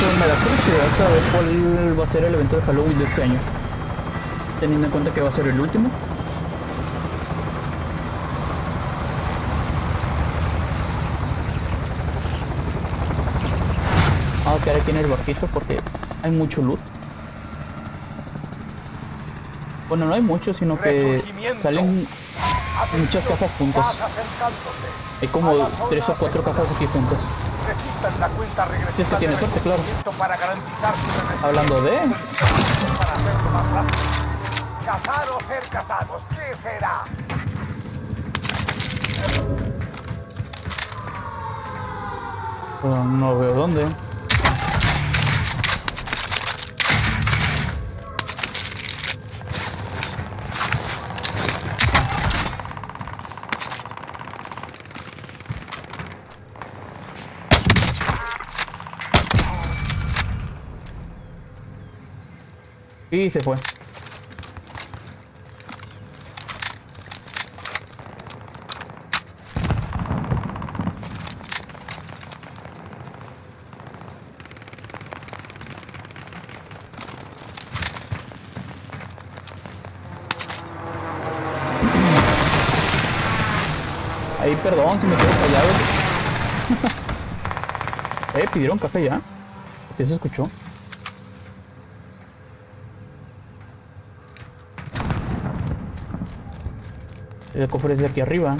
Pues me da curiosidad saber cuál va a ser el evento de Halloween de este año. Teniendo en cuenta que va a ser el último. Vamos a quedar aquí en el barquito porque hay mucho loot. Bueno, no hay mucho, sino que salen muchas cajas juntas. Hay como 3 o 4 cajas aquí juntas. La cuenta Si es que tiene suerte, claro. Para garantizar Hablando de... para hacerlo más rápido. Cazar o ser cazados, ¿qué será? no veo dónde. Y se fue. Ahí, perdón si me quedo callado. Pidieron café ya. ¿Qué se escuchó? El cofre es de aquí arriba.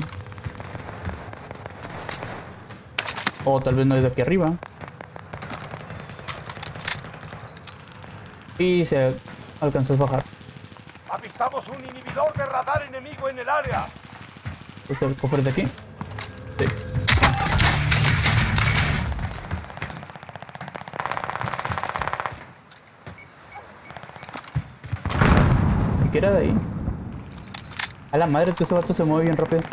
O tal vez no es de aquí arriba. Y se alcanzó a bajar. Avistamos un inhibidor de radar enemigo en el área. ¿Pues el cofre es de aquí? Sí. ¿Y qué era de ahí? A la madre que ese vato se mueve bien rápido.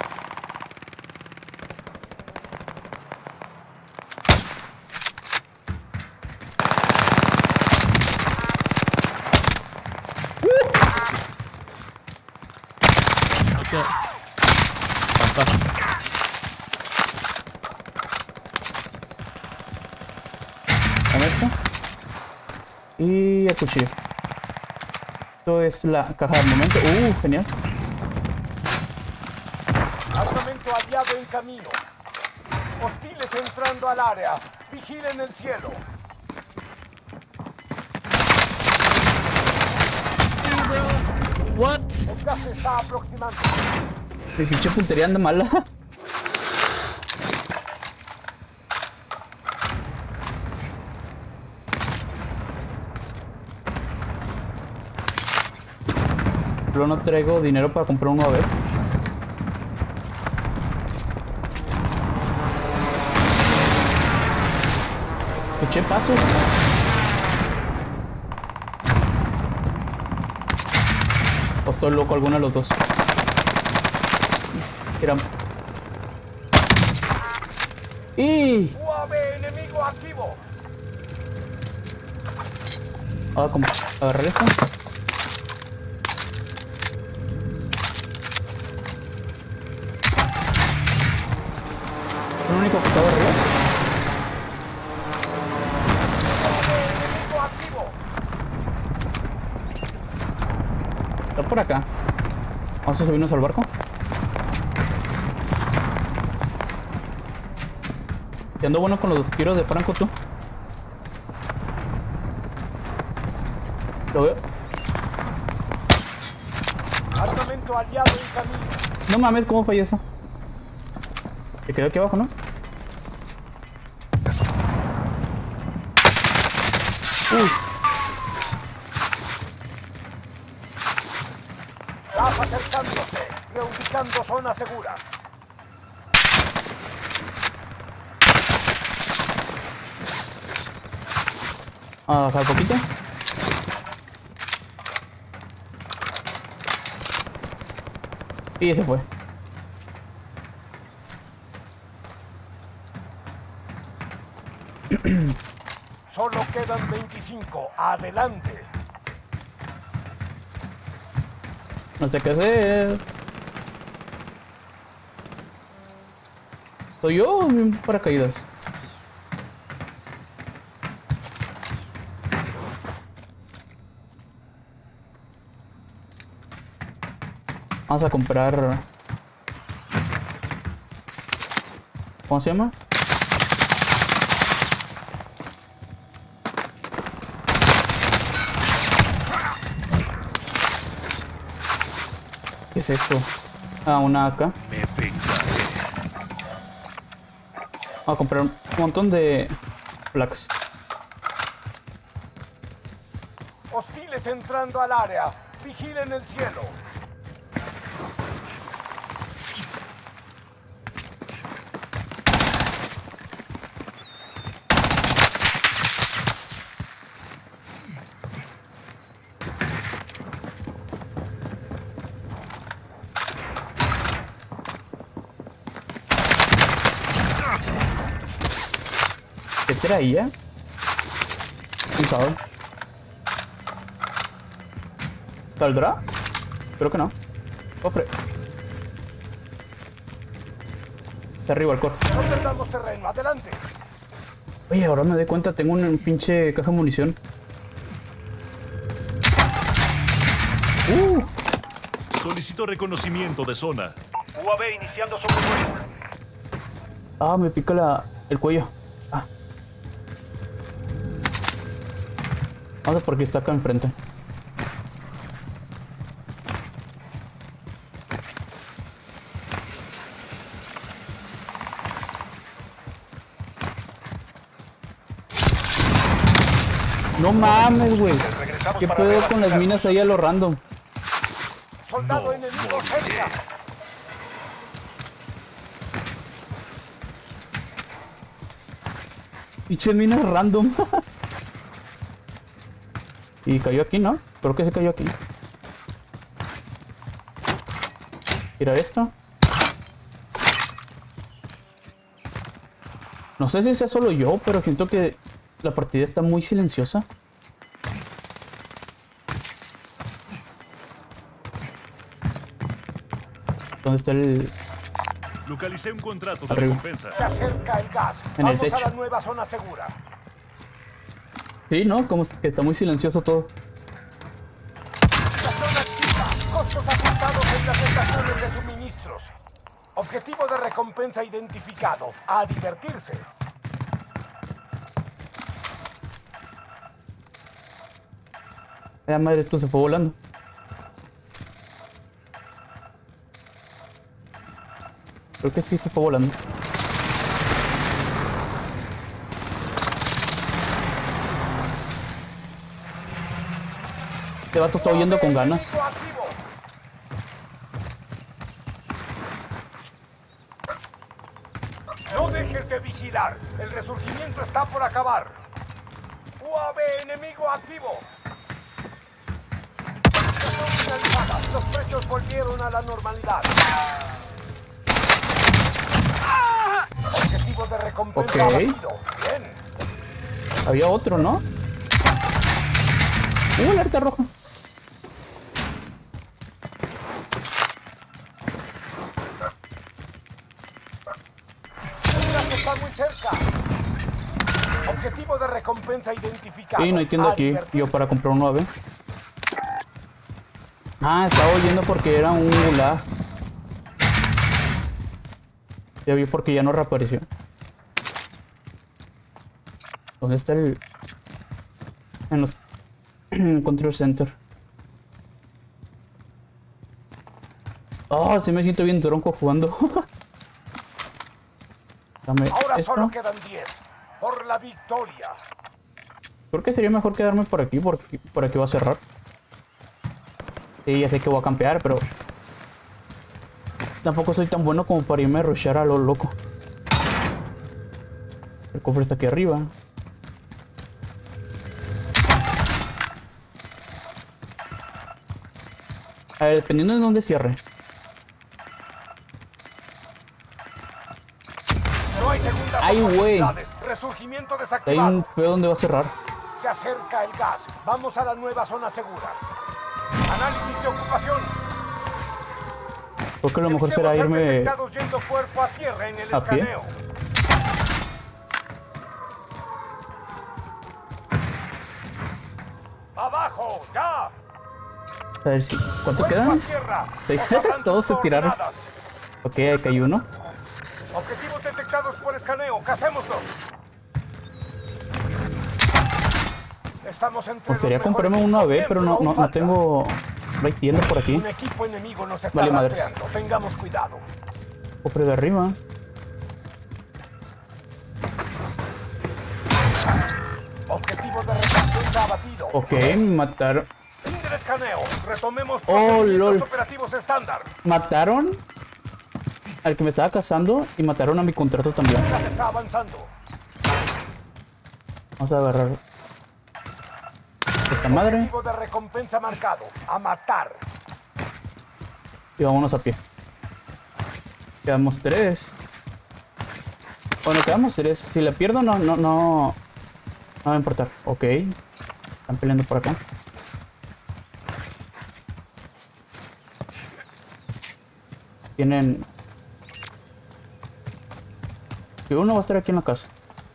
Fantástico. Dame esto. Y el cuchillo. Esto es la caja del momento. Genial. Armamento aliado en camino. Hostiles entrando al área. Vigilen el cielo. What? El gas se está aproximando. Mi pinche puntería anda mala. Pero no traigo dinero para comprar uno a ver. Escuché pasos. O estoy loco, alguno de los dos. Mira. ¡Y! UAV enemigo activo. ¿Cómo? Agarrar esto. El único que estaba arriba. Enemigo activo. Está por acá. Vamos a subirnos al barco. Y ando bueno con los tiros de Franco, tú. Lo veo. Armamento aliado en camino. No mames, ¿cómo falló eso? Se quedó aquí abajo, ¿no? Uy. Gas acercándose. Reubicando zona segura. A bajar poquito. Y se fue. Solo quedan 25. Adelante. No sé qué hacer. ¿Soy yo o un paracaídas? Vamos a comprar... ¿Cómo se llama? ¿Qué es esto? Ah, una AK. Vamos a comprar un montón de placas. Hostiles entrando al área. Vigilen el cielo. ¿Qué traía? ¿Quién sabe? ¿Saldrá? Creo que no. ¡Cofre! Está arriba el cofre. No perdamos terreno, adelante. Oye, ahora me doy cuenta, tengo un pinche caja de munición. Solicito reconocimiento de zona. UAV iniciando sobrevuelo. Ah, me pica el cuello. Ah. Vamos a por aquí, está acá enfrente. No mames, güey. ¿Qué pedo con las minas ahí a lo random? Soldado enemigo cerca. Pinche minas random. Y cayó aquí, ¿no? Creo que se cayó aquí. Tirar esto. No sé si sea solo yo, pero siento que la partida está muy silenciosa. ¿Dónde está el...? Localicé un contrato de Arriba. recompensa. Se acerca el gas. En el Vamos a techo. la nueva zona segura. Sí, ¿no? Como que está muy silencioso todo. La zona activa. Costos ajustados en las estaciones de suministros. Objetivo de recompensa identificado. A divertirse. La madre, esto se fue volando. Creo que sí se fue volando. Este vato está huyendo con ganas. Enemigo activo. No dejes de vigilar. El resurgimiento está por acabar. UAV enemigo activo. Los precios volvieron a la normalidad. Objetivo de recompensa Ok. abatido. Bien. Había otro, ¿no? Alerta roja. El gas está muy cerca. Objetivo de recompensa identificado. Sí, no entiendo A aquí. divertirse. Yo para comprar un 9. Ah, estaba oyendo porque era un gulag. Ya vi porque ya no reapareció. ¿Dónde está el...? En los... Control Center. Oh, sí me siento bien tronco jugando. Dame Ahora esto. solo quedan 10. Por la victoria. Creo que sería mejor quedarme por aquí porque por aquí va a cerrar. Sí, ya sé que voy a campear, pero... Tampoco soy tan bueno como para irme a rushar a lo loco. El cofre está aquí arriba. A ver, dependiendo de dónde cierre. No hay segundas Ay, güey. oportunidades. Resurgimiento Hay desactivado. un feo donde va a cerrar. Se acerca el gas. Vamos a la nueva zona segura. Análisis de ocupación. Creo que lo mejor Evitemos será ser irme detectados yendo cuerpo a tierra en el a pie. escaneo. ¡Abajo! ¡Ya! A ver si... ¿Cuánto ¡Fuego quedan? a tierra! 6. Los avances Todos se tiraron. coordinadas. Ok, acá hay uno. Objetivos detectados por escaneo. ¡Casémoslos! Estamos entre Pues sería los mejores comprarme uno a ver, 5. pero Tiempo, no aún falta. tengo... No hay tienda por aquí. Un equipo enemigo nos está Vale, madres. rastreando. Tengamos cuidado. Cofre de arriba. Objetivo de recompensa abatido. Ok, me mataron. Fin del escaneo. Retomemos Oh, procedimientos lol. operativos estándar. Mataron al que me estaba cazando y mataron a mi contrato también. Ya se está avanzando. Vamos a agarrar esta madre Objetivo de recompensa marcado. A matar. y vámonos a pie. Quedamos 3. Bueno, quedamos 3. Si la pierdo no va a importar. Ok. Están peleando por acá. Tienen... Y uno va a estar aquí en la casa.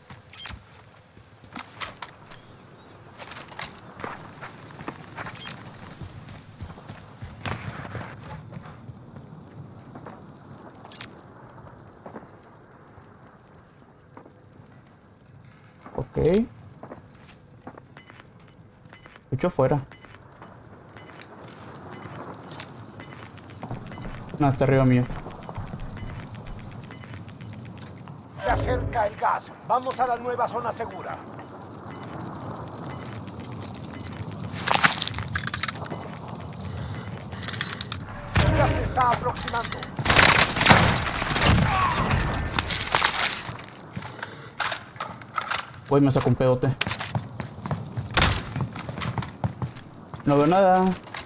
Ok. Escucho afuera. No, está arriba mío. Se acerca el gas. Vamos a la nueva zona segura. El gas se está aproximando. Uy, me sacó un pedote. No veo nada.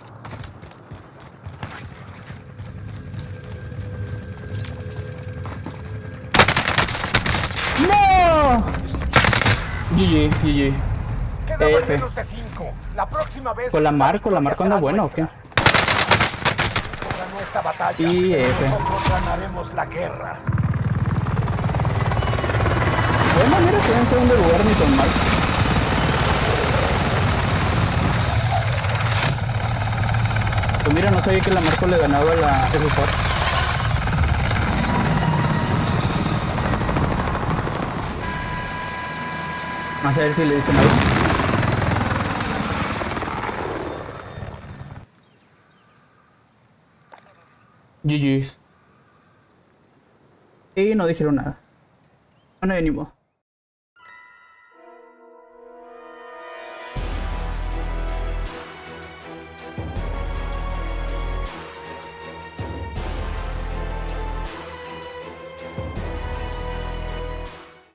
¡No! GG. Quedaban menos de 5. La próxima vez... Con la marco anda bueno, ¿o qué? Ganó esta batalla. Y pero F. nosotros ganaremos la guerra. De buena manera que en segundo lugar ni tan mal. Pues mira, no sabía que la Marco le ganaba a la F4. Vamos a ver si le dicen algo. GG's. Y no dijeron nada. Bueno, venimos.